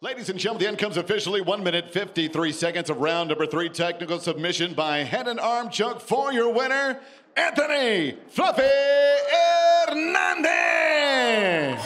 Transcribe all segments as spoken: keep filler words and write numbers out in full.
Ladies and gentlemen, the end comes officially. one minute, fifty-three seconds of round number three. Technical submission by head and arm choke for your winner, Anthony Fluffy Hernandez.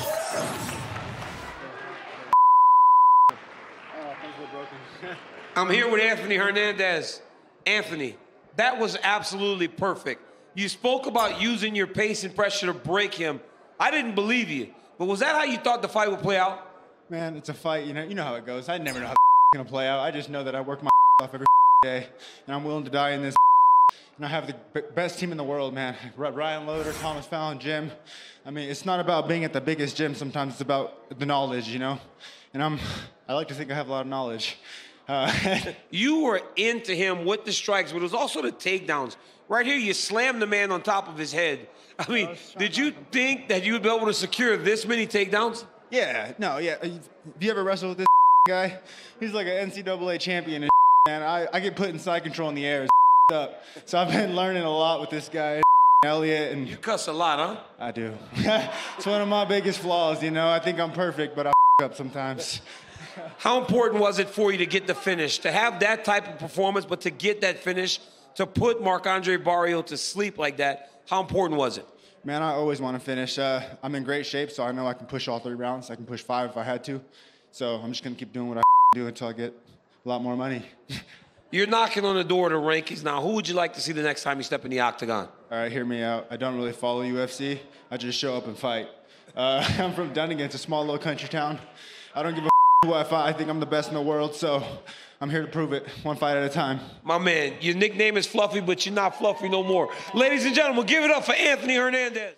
I'm here with Anthony Hernandez. Anthony, that was absolutely perfect. You spoke about using your pace and pressure to break him. I didn't believe you, but was that how you thought the fight would play out? Man, it's a fight, you know, you know how it goes. I never know how it's gonna play out. I just know that I work my off every day, and I'm willing to die in this. And I have the best team in the world, man. Ryan Loder, Thomas Fallon, Jim. I mean, it's not about being at the biggest gym. Sometimes it's about the knowledge, you know. And I'm, I like to think I have a lot of knowledge. Uh, you were into him with the strikes, but it was also the takedowns. Right here, you slammed the man on top of his head. I mean, did you think that you would be able to secure this many takedowns? Yeah, no, yeah. Have you ever wrestled with this guy? He's like an N C double A champion and man. I, I get put in side control in the air. It's up. So I've been learning a lot with this guy, Elliot. And you cuss a lot, huh? I do. It's one of my biggest flaws, you know. I think I'm perfect, but I up sometimes. How important was it for you to get the finish, to have that type of performance, but to get that finish, to put Marc-Andre Barriault to sleep like that? How important was it? Man, I always want to finish. Uh, I'm in great shape, so I know I can push all three rounds. I can push five if I had to. So I'm just going to keep doing what I do until I get a lot more money. You're knocking on the door to rankings now. Who would you like to see the next time you step in the octagon? All right, hear me out. I don't really follow U F C. I just show up and fight. Uh, I'm from Dunnigan. It's a small little country town. I don't give a who I fight. I think I'm the best in the world, so I'm here to prove it, one fight at a time. My man, your nickname is Fluffy, but you're not Fluffy no more. Ladies and gentlemen, give it up for Anthony Hernandez.